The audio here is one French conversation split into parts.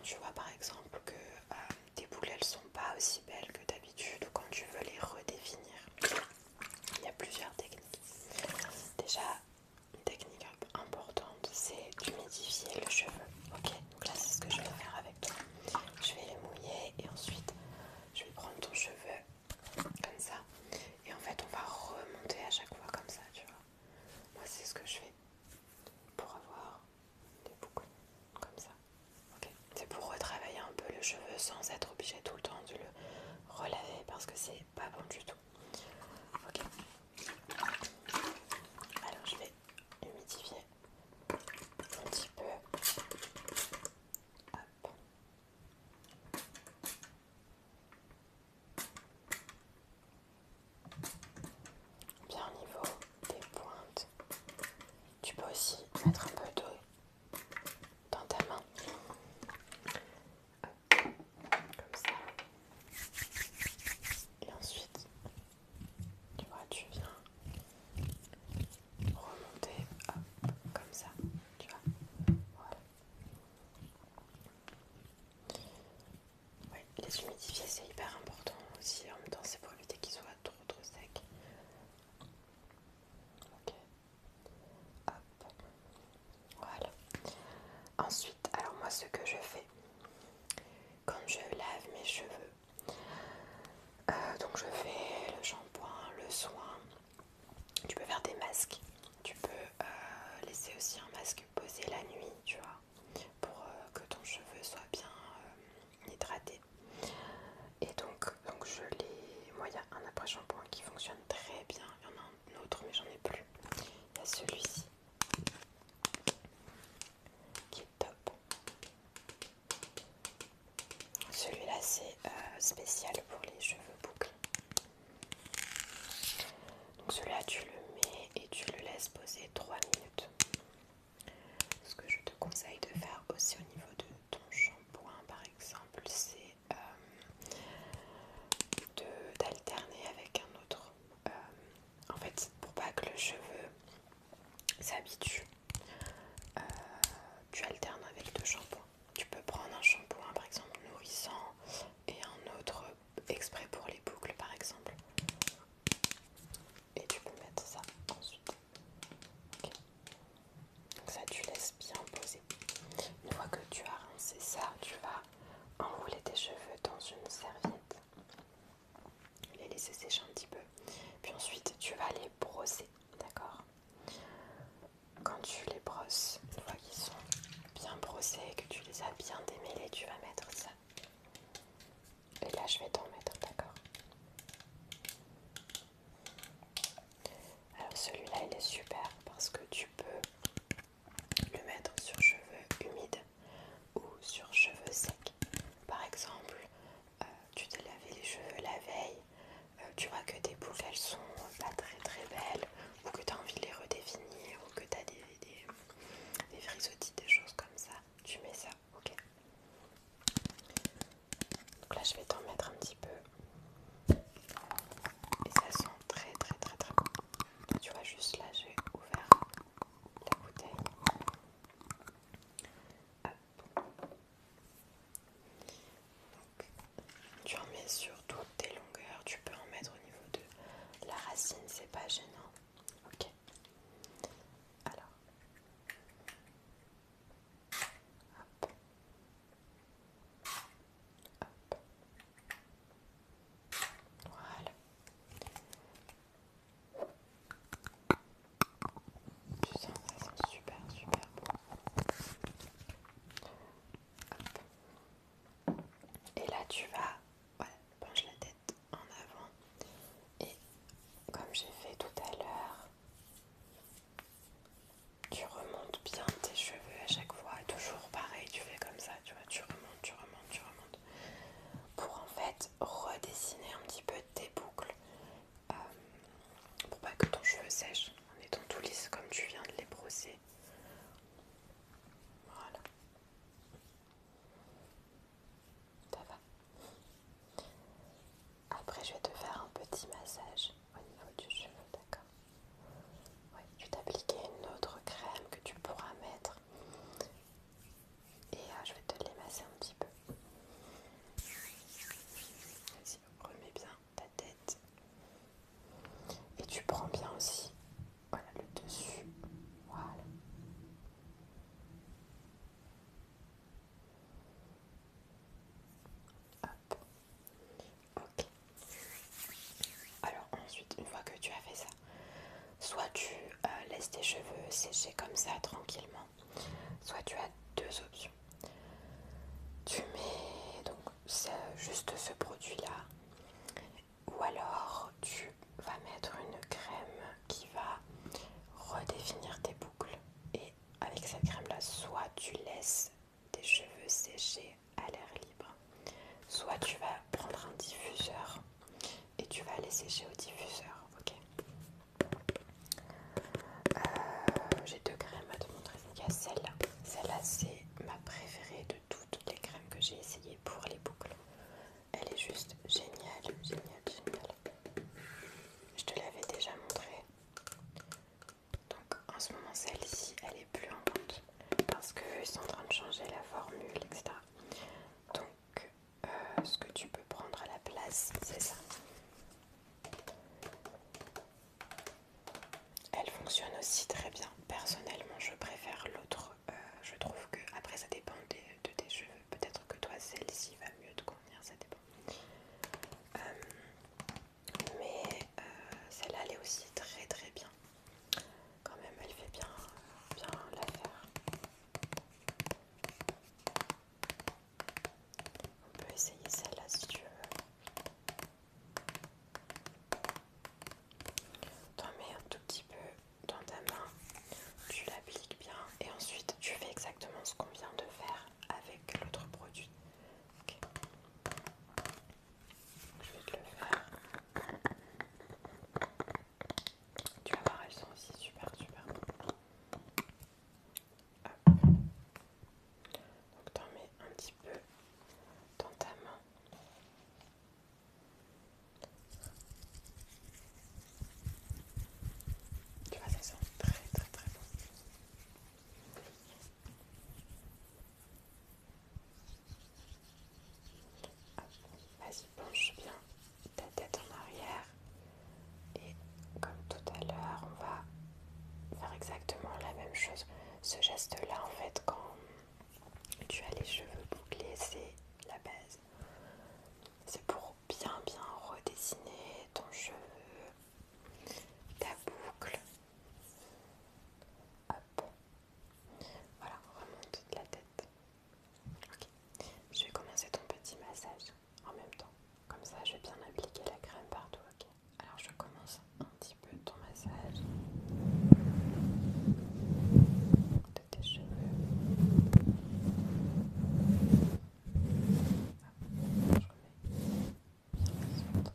tu vois par exemple que tes boucles elles sont pas aussi belles que d'habitude ou quand tu veux les redéfinir, il y a plusieurs techniques. Déjà, une technique importante, c'est d'humidifier le cheveu. Ok, donc là c'est ce que je vais faire avec toi. Je vais les mouiller et ensuite je vais prendre ton cheveu comme ça. Et en fait on va remonter à chaque fois comme ça, tu vois. Moi c'est ce que je fais pour avoir des boucles comme ça. Ok, c'est pour retravailler un peu le cheveu sans être obligé tout le temps de le relaver parce que c'est pas bon du tout. Ok, alors je vais humidifier un petit peu. Hop. Bien au niveau des pointes. Tu peux aussi mettre un peu d'eau dans ta main. Comme ça. Et ensuite, tu vois, tu viens remonter, hop, comme ça, tu vois. Voilà. Ouais, les humidifier c'est hyper important aussi. En même temps, c'est pour éviter qu'ils soient trop secs. Ok. Hop. Voilà. Ensuite, alors moi, ce que je fais quand je lave mes cheveux, donc je fais le shampoing, le soin. Tu peux faire des masques. Tu peux laisser aussi un masque posé la nuit, tu vois, pour que ton cheveu soit bien hydraté. Et donc je les... Moi, il y a un après-shampoing qui fonctionne très bien. Il y en a un autre, mais j'en ai plus. Il y a celui-ci qui est top. Celui-là, c'est spécial pour les cheveux bouclés. Donc celui-là, tu le mets et tu le laisses poser 3 minutes. Ce que je te conseille de faire aussi au niveau de ton shampoing, par exemple, c'est d'alterner avec un autre. En fait, pour pas que le cheveu s'habitue, tu alternes avec 2 shampoings. Tu peux prendre un shampoing, par exemple, nourrissant et un autre exprès pour les boucles, par exemple. Et tu peux mettre ça ensuite. Okay. Donc ça, tu laisses bien poser. Une fois que tu as rincé ça, tu vas enrouler tes cheveux dans une serviette, les laisser sécher un petit peu, puis ensuite tu vas les brosser, d'accord? Quand tu les brosses, une fois qu'ils sont bien brossés et que tu les as bien démêlés, tu vas mettre ça. Et là je vais t'en mettre, d'accord? Alors celui-là il est super parce que tu peux le mettre sur cheveux humides ou sur cheveux secs. Par exemple, tu t'es lavé les cheveux la veille, tu vois que tes boucles elles sont pas très belles, ou que tu as envie de les redéfinir, ou que tu as des frisottis, des choses comme ça, tu mets ça, ok? Donc là je vais t'en mettre un petit peu. Et ça sent très bon. Tu vois, juste là j'ai ouvert la bouteille. Hop. Donc, tu en mets sur toutes tes longueurs, tu peux en mettre au niveau de la racine, c'est pas gênant. Ok. Alors. Hop. Hop. Voilà. Tu sens, ça sent super bon. Hop. Et là tu vas, voilà, penche la tête en avant. Et comme j'ai fait tout à l'heure, tu remontes bien tes cheveux à chaque fois. Toujours pareil, tu fais comme ça, tu vois, tu remontes. Pour en fait redessiner un petit peu tes boucles. Pour pas que ton cheveu sèche en étant tout lisse comme tu viens de les brosser. Voilà. Ça va. cheveux sécher comme ça tranquillement, soit tu as deux options. Tu mets donc juste ce produit là, ou alors tu vas mettre une crème qui va redéfinir tes boucles. Et avec cette crème là, soit tu laisses tes cheveux sécher à l'air libre, soit tu vas prendre un diffuseur et tu vas les sécher au diffuseur. Ok. J'ai deux crèmes à te montrer. Il y a celle-là. Celle-là, c'est ma préférée de toutes les crèmes que j'ai essayées pour les boucles. Elle est juste géniale, géniale, géniale. Je te l'avais déjà montrée. Donc en ce moment, celle-ci, elle est plus en vente parce qu'ils sont en train de changer la formule, etc. Donc ce que tu peux prendre à la place, c'est ça. Elle fonctionne aussi très bien. Personnellement, je préfère l'autre. Je trouve que, après, ça dépend de tes cheveux. Peut-être que toi, celle-ci va mieux te convenir, ça dépend. Mais celle-là, elle est aussi très très bien. Quand même, elle fait bien, bien l'affaire. On peut essayer celle-là si tu veux. T'en mets un tout petit peu dans ta main, tu l'appliques bien et ensuite tu fais exactement ce qu'on vient de faire avec l'autre produit. Okay. Je vais te le faire. Tu vas voir, elles sont aussi super super bonnes. Donc t'en mets un petit peu dans ta main. Tu vois, ça sent très très très bon. Vas-y, penche bien ta tête en arrière. Et comme tout à l'heure, on va faire exactement la même chose. Ce geste-là, en fait, quand tu as les cheveux bouclés, c'est la base. C'est pour bien bien redessiner ton cheveu, ta boucle. Hop. Voilà, remonte la tête. Ok. Je vais commencer ton petit massage en même temps. Comme ça, je vais bien appliquer la crème partout. Ok. Alors, je commence un petit peu ton massage de tes cheveux. Hop, je remets bien les autres.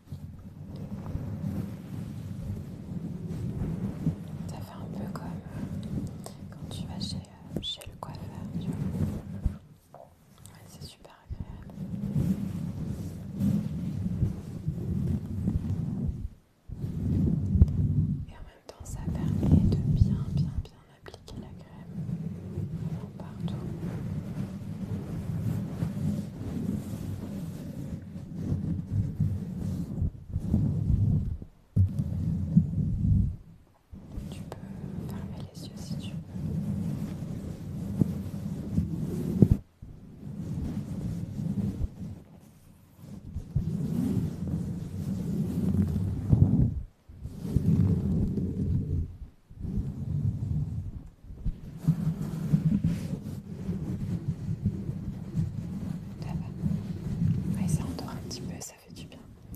Ça fait un peu comme quand tu vas chez le coiffeur, tu vois. Ouais, c'est super agréable. Et en même temps, ça permet de bien, bien, bien appliquer la crème partout. Tu peux fermer les yeux si tu veux. Ça va. Ouais, ça endort un petit peu, ça fait du bien.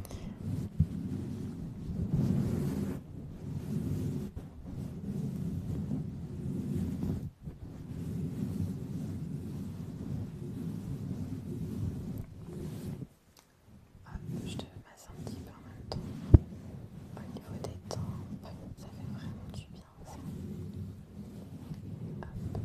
Hop, je te masse un petit peu en même temps. Au niveau des tempes, ça fait vraiment du bien ça. Hop.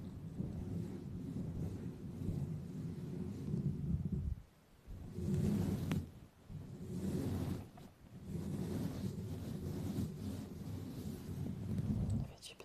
Ça fait du bien.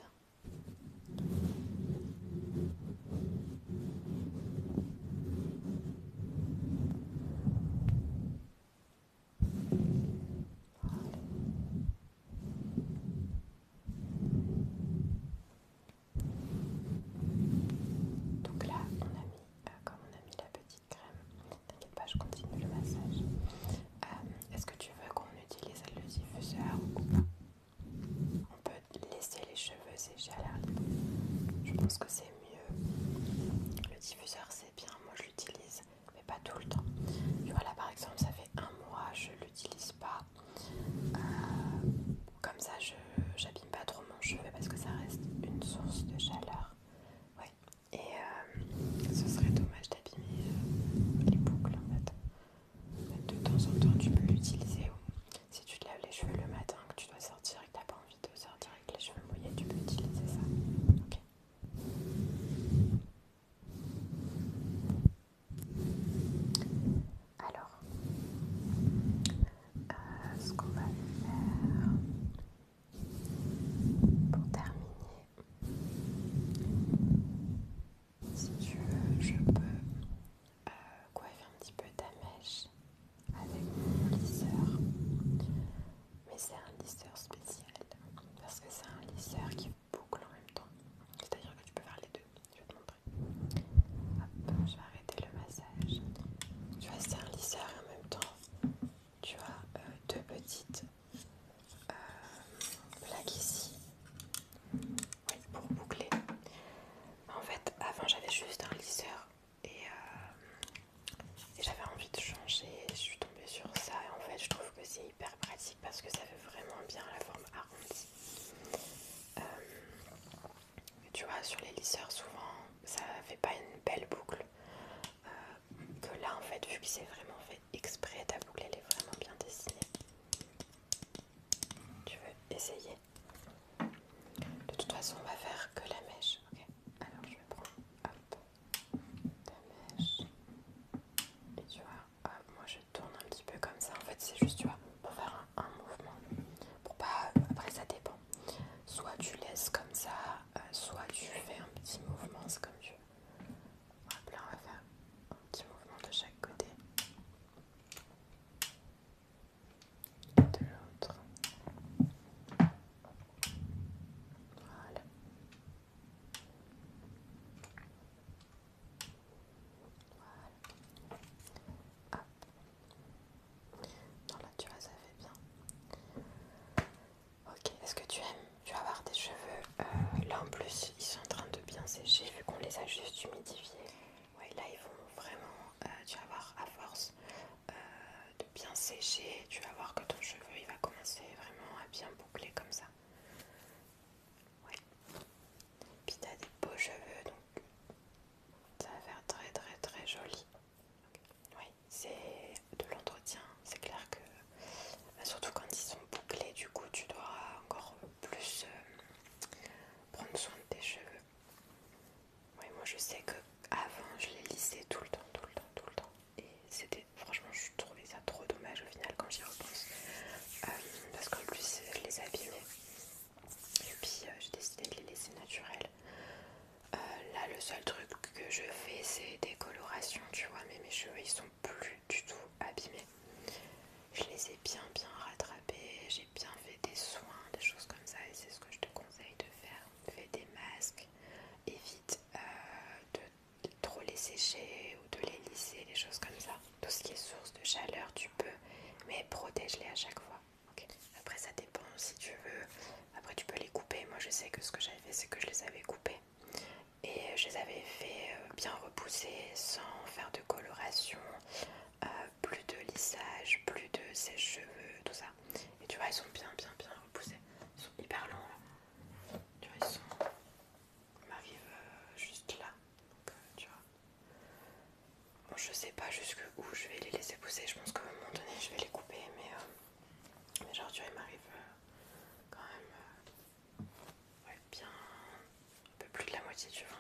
Donc là, comme on a mis la petite crème, t'inquiète pas, je continue le massage. Est-ce que tu veux qu'on utilise le diffuseur ou pas? On peut laisser les cheveux sur les lisseurs souvent ça fait pas une belle boucle. Que là en fait, vu que c'est vraiment fait exprès, ta boucle elle est vraiment bien dessinée. Tu veux essayer? De toute façon, on va faire que la mèche. Ok. Alors je vais prendre hop, ta mèche. Et tu vois, hop, moi je tourne un petit peu comme ça. En fait, c'est juste, tu vois, pour faire un mouvement. Pour pas. Après, ça dépend. Soit tu laisses comme ça, soit tu fais un petit mouvement, c'est comme tu veux. Hop, là, on va faire un petit mouvement de chaque côté. Et de l'autre. Voilà. Hop. Non, là, tu vois, ça fait bien. Ok, est-ce que tu aimes? Tu vas avoir tes cheveux. Là en plus, ils sont en train de bien sécher vu qu'on les a juste humidifiés. Ouais, là ils vont vraiment, tu vas voir, à force de bien sécher, tu vas voir que ton cheveu il va commencer vraiment à bien boucler comme ça. Ouais. Puis t'as des beaux cheveux, donc ça va faire très très très joli. Oui, c'est de l'entretien. C'est clair que, surtout quand ils sont bouclés, du coup, tu dois encore plus prendre soin de tes cheveux. Oui, moi je sais que avant je les lissais tout le temps, tout le temps, tout le temps. Et c'était, franchement, je trouvais ça trop dommage au final quand j'y repense. Parce qu'en plus, je les abîmais. Et puis, j'ai décidé de les laisser naturels. Là, le seul truc que je fais, c'est des colorations, tu vois, mais mes cheveux, ils sont plus du tout abîmés. Je les ai bien bien rattrapés, j'ai bien fait des soins, des choses comme ça, et c'est ce que je te conseille de faire. Fais des masques, évite de trop les sécher ou de les lisser, des choses comme ça. Tout ce qui est source de chaleur, tu peux, mais protège-les à chaque fois. Okay. Après, ça dépend si tu veux. Après, tu peux les couper. Moi, je sais que ce que j'avais fait, c'est que je les avais coupés. Et je les avais fait bien repousser sans faire de coloration, plus de lissage, plus de sèche-cheveux, tout ça. Et tu vois, ils sont bien bien bien repoussés. Ils sont hyper longs là. Tu vois, ils m'arrivent juste là. Donc, tu vois. Bon, je sais pas jusqu'où je vais les laisser pousser. Je pense qu'à un moment donné, je vais les couper. Mais genre, tu vois, ils m'arrivent quand même ouais, bien un peu plus de la moitié, tu vois.